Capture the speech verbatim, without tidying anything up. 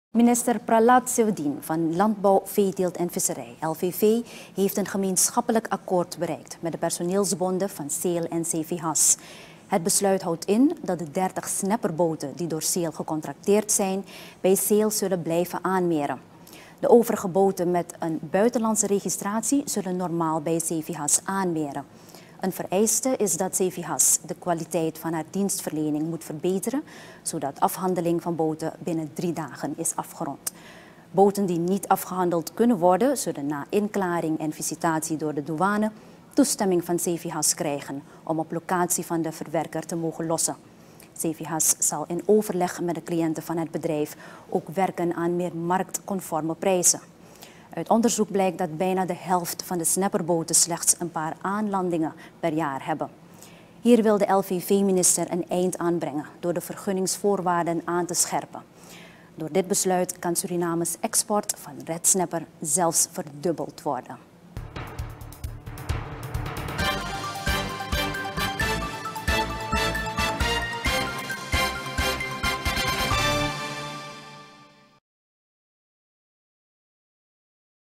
Minister Pralat van Landbouw, Veeteelt en Visserij, L V V, heeft een gemeenschappelijk akkoord bereikt met de personeelsbonden van Seel en C V Has. Het besluit houdt in dat de dertig snapperboten die door Seel gecontracteerd zijn, bij Seel zullen blijven aanmeren. De overige boten met een buitenlandse registratie zullen normaal bij C V Has aanmeren. Een vereiste is dat C V Has de kwaliteit van haar dienstverlening moet verbeteren, zodat afhandeling van boten binnen drie dagen is afgerond. Boten die niet afgehandeld kunnen worden, zullen na inklaring en visitatie door de douane toestemming van C V Has krijgen om op locatie van de verwerker te mogen lossen. C V Has zal in overleg met de cliënten van het bedrijf ook werken aan meer marktconforme prijzen. Uit onderzoek blijkt dat bijna de helft van de snapperboten slechts een paar aanlandingen per jaar hebben. Hier wil de L V V-minister een eind aan brengen door de vergunningsvoorwaarden aan te scherpen. Door dit besluit kan Surinames export van redsnapper zelfs verdubbeld worden.